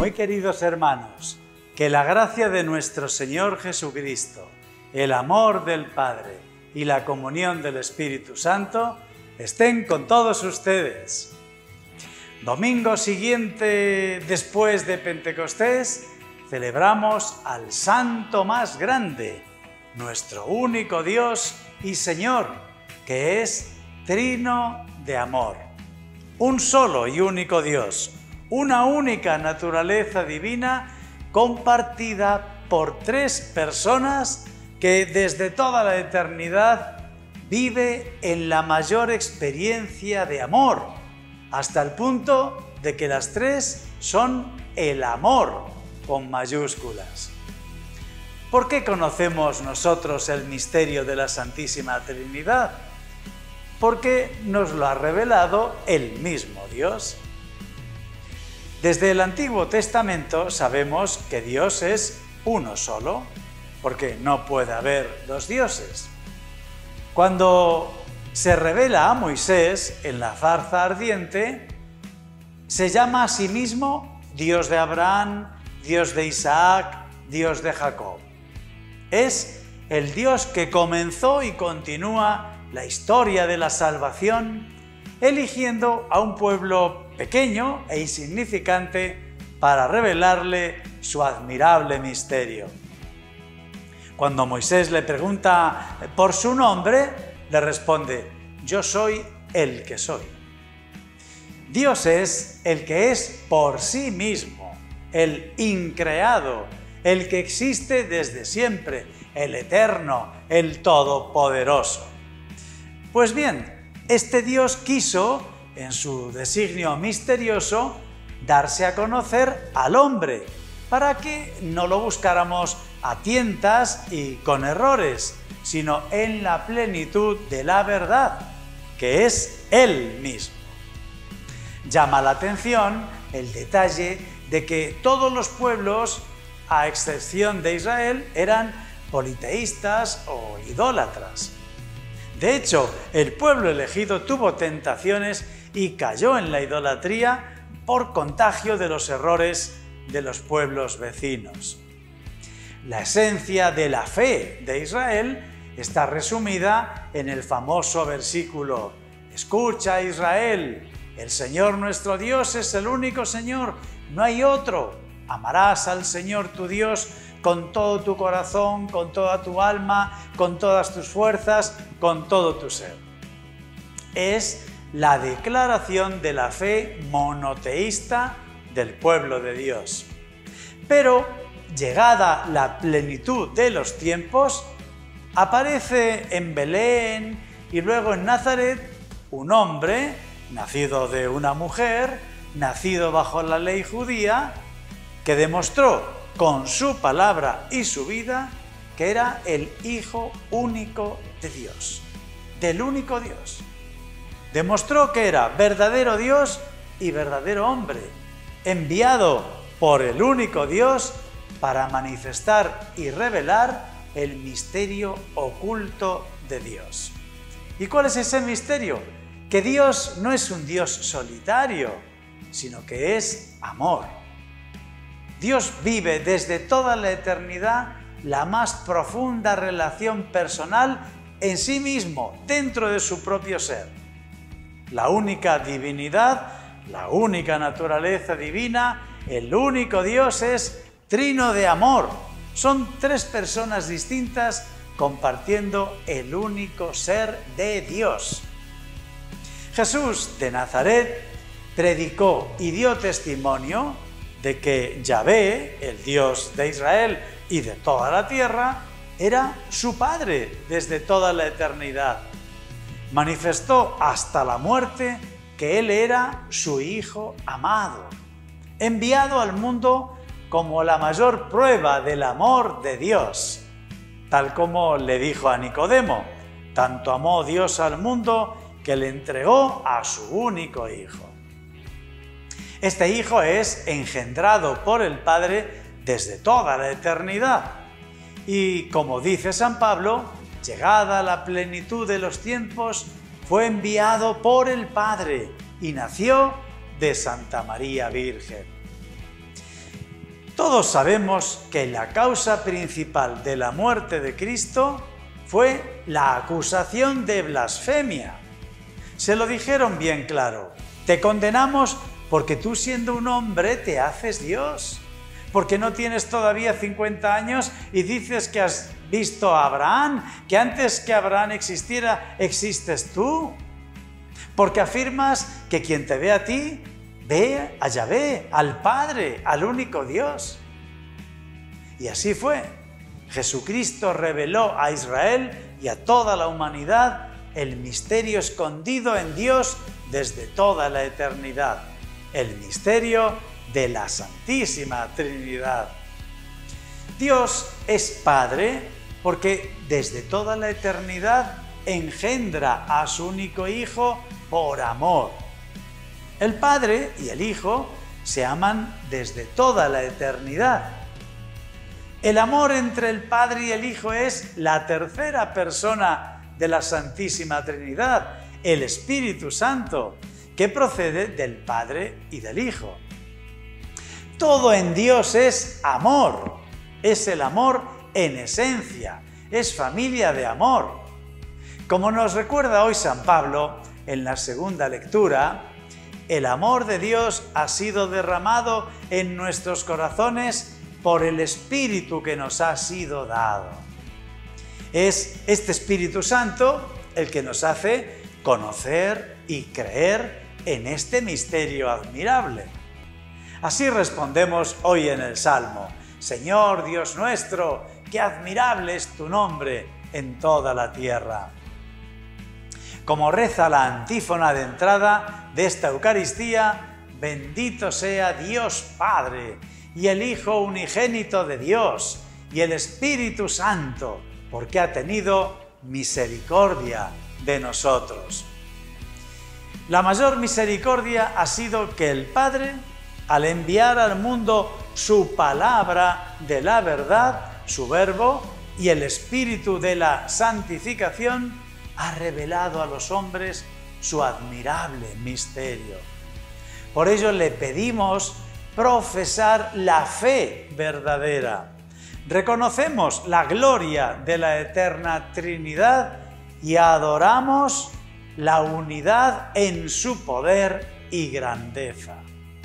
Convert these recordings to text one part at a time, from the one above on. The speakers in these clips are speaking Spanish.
Muy queridos hermanos, que la gracia de nuestro Señor Jesucristo, el amor del Padre y la comunión del Espíritu Santo estén con todos ustedes. Domingo siguiente después de Pentecostés, celebramos al Santo más grande, nuestro único Dios y Señor, que es Trino de amor. Un solo y único Dios, una única naturaleza divina compartida por tres personas que desde toda la eternidad vive en la mayor experiencia de amor, hasta el punto de que las tres son el amor con mayúsculas. ¿Por qué conocemos nosotros el misterio de la Santísima Trinidad? Porque nos lo ha revelado el mismo Dios. Desde el Antiguo Testamento sabemos que Dios es uno solo, porque no puede haber dos dioses. Cuando se revela a Moisés en la zarza ardiente, se llama a sí mismo Dios de Abraham, Dios de Isaac, Dios de Jacob. Es el Dios que comenzó y continúa la historia de la salvación, eligiendo a un pueblo pequeño e insignificante para revelarle su admirable misterio. Cuando Moisés le pregunta por su nombre, le responde: yo soy el que soy. Dios es el que es por sí mismo, el increado, el que existe desde siempre, el eterno, el todopoderoso. Pues bien, este Dios quiso, en su designio misterioso, darse a conocer al hombre, para que no lo buscáramos a tientas y con errores, sino en la plenitud de la verdad, que es Él mismo. Llama la atención el detalle de que todos los pueblos, a excepción de Israel, eran politeístas o idólatras. De hecho, el pueblo elegido tuvo tentaciones y cayó en la idolatría por contagio de los errores de los pueblos vecinos. La esencia de la fe de Israel está resumida en el famoso versículo: escucha, Israel, el Señor nuestro Dios es el único Señor, no hay otro. Amarás al Señor tu Dios con todo tu corazón, con toda tu alma, con todas tus fuerzas, con todo tu ser. Es la declaración de la fe monoteísta del pueblo de Dios. Pero, llegada la plenitud de los tiempos, aparece en Belén y luego en Nazaret un hombre, nacido de una mujer, nacido bajo la ley judía, que demostró con su palabra y su vida que era el Hijo único de Dios, del único Dios. Demostró que era verdadero Dios y verdadero hombre, enviado por el único Dios para manifestar y revelar el misterio oculto de Dios. ¿Y cuál es ese misterio? Que Dios no es un Dios solitario, sino que es amor. Dios vive desde toda la eternidad la más profunda relación personal en sí mismo, dentro de su propio ser. La única divinidad, la única naturaleza divina, el único Dios es Trino de amor. Son tres personas distintas compartiendo el único ser de Dios. Jesús de Nazaret predicó y dio testimonio de que Yahvé, el Dios de Israel y de toda la tierra, era su Padre desde toda la eternidad. Manifestó hasta la muerte que Él era su Hijo amado, enviado al mundo como la mayor prueba del amor de Dios, tal como le dijo a Nicodemo: tanto amó Dios al mundo que le entregó a su único Hijo. Este Hijo es engendrado por el Padre desde toda la eternidad y, como dice San Pablo, llegada la plenitud de los tiempos, fue enviado por el Padre y nació de Santa María Virgen. Todos sabemos que la causa principal de la muerte de Cristo fue la acusación de blasfemia. Se lo dijeron bien claro: te condenamos porque tú, siendo un hombre, te haces Dios, porque no tienes todavía 50 años y dices que has visto a Abraham, que antes que Abraham existiera, existes tú, porque afirmas que quien te ve a ti, ve a Yahvé, al Padre, al único Dios. Y así fue. Jesucristo reveló a Israel y a toda la humanidad el misterio escondido en Dios desde toda la eternidad, el misterio de la Santísima Trinidad. Dios es Padre porque desde toda la eternidad engendra a su único Hijo por amor. El Padre y el Hijo se aman desde toda la eternidad. El amor entre el Padre y el Hijo es la tercera persona de la Santísima Trinidad, el Espíritu Santo, que procede del Padre y del Hijo. Todo en Dios es amor, es el amor en esencia, es familia de amor. Como nos recuerda hoy San Pablo en la segunda lectura, el amor de Dios ha sido derramado en nuestros corazones por el Espíritu que nos ha sido dado. Es este Espíritu Santo el que nos hace conocer y creer en este misterio admirable. Así respondemos hoy en el Salmo: Señor Dios nuestro, qué admirable es tu nombre en toda la tierra. Como reza la antífona de entrada de esta Eucaristía: bendito sea Dios Padre, y el Hijo unigénito de Dios, y el Espíritu Santo, porque ha tenido misericordia de nosotros. La mayor misericordia ha sido que el Padre, al enviar al mundo su palabra de la verdad, su Verbo, y el Espíritu de la santificación, ha revelado a los hombres su admirable misterio. Por ello le pedimos profesar la fe verdadera. Reconocemos la gloria de la eterna Trinidad y adoramos la unidad en su poder y grandeza.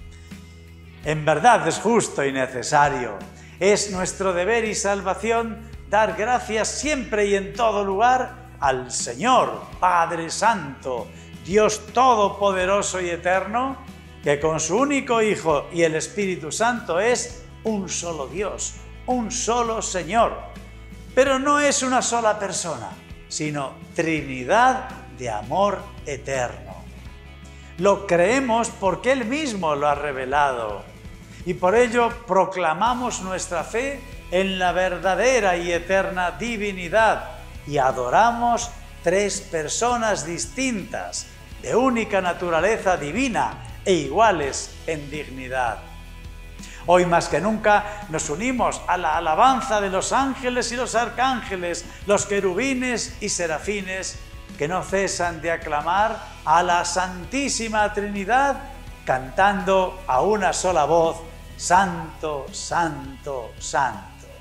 En verdad es justo y necesario, es nuestro deber y salvación dar gracias siempre y en todo lugar al Señor, Padre Santo, Dios Todopoderoso y Eterno, que con su único Hijo y el Espíritu Santo es un solo Dios, un solo Señor. Pero no es una sola persona, sino Trinidad de amor eterno. Lo creemos porque Él mismo lo ha revelado y por ello proclamamos nuestra fe en la verdadera y eterna divinidad y adoramos tres personas distintas, de única naturaleza divina e iguales en dignidad. Hoy más que nunca nos unimos a la alabanza de los ángeles y los arcángeles, los querubines y serafines, que no cesan de aclamar a la Santísima Trinidad, cantando a una sola voz: Santo, Santo, Santo.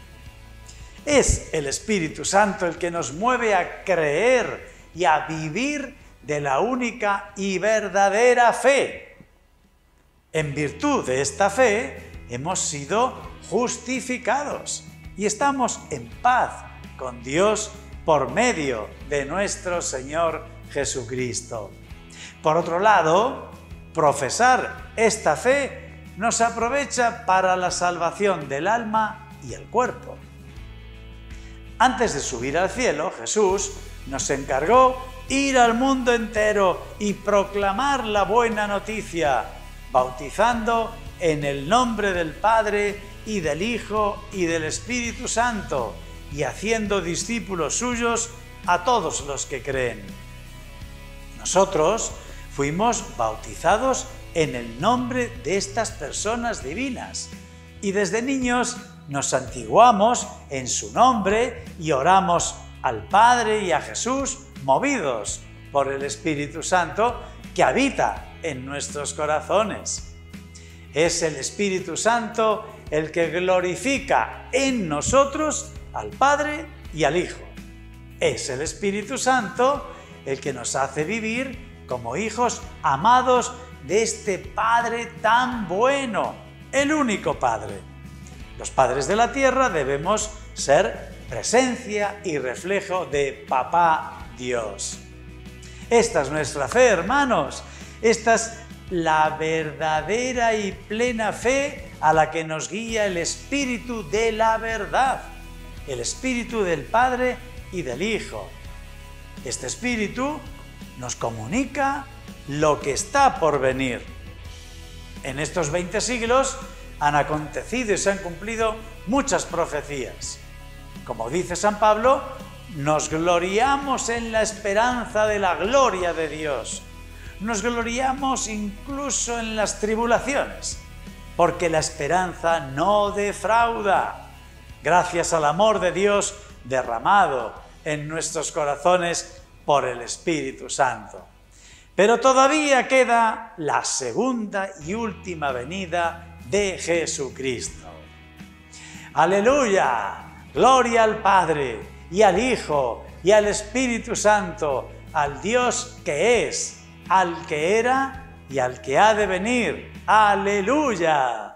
Es el Espíritu Santo el que nos mueve a creer y a vivir de la única y verdadera fe. En virtud de esta fe hemos sido justificados y estamos en paz con Dios por medio de nuestro Señor Jesucristo. Por otro lado, profesar esta fe nos aprovecha para la salvación del alma y el cuerpo. Antes de subir al cielo, Jesús nos encargó ir al mundo entero y proclamar la buena noticia, bautizando en el nombre del Padre y del Hijo y del Espíritu Santo, y haciendo discípulos suyos a todos los que creen. Nosotros fuimos bautizados en el nombre de estas personas divinas y desde niños nos santiguamos en su nombre y oramos al Padre y a Jesús movidos por el Espíritu Santo que habita en nuestros corazones. Es el Espíritu Santo el que glorifica en nosotros al Padre y al Hijo. Es el Espíritu Santo el que nos hace vivir como hijos amados de este Padre tan bueno, el único Padre. Los padres de la tierra debemos ser presencia y reflejo de Papá Dios. Esta es nuestra fe, hermanos. Esta es la verdadera y plena fe a la que nos guía el Espíritu de la verdad, el Espíritu del Padre y del Hijo. Este Espíritu nos comunica lo que está por venir. En estos 20 siglos han acontecido y se han cumplido muchas profecías. Como dice San Pablo, nos gloriamos en la esperanza de la gloria de Dios. Nos gloriamos incluso en las tribulaciones, porque la esperanza no defrauda, gracias al amor de Dios derramado en nuestros corazones por el Espíritu Santo. Pero todavía queda la segunda y última venida de Jesucristo. ¡Aleluya! Gloria al Padre, y al Hijo, y al Espíritu Santo, al Dios que es, al que era y al que ha de venir. ¡Aleluya!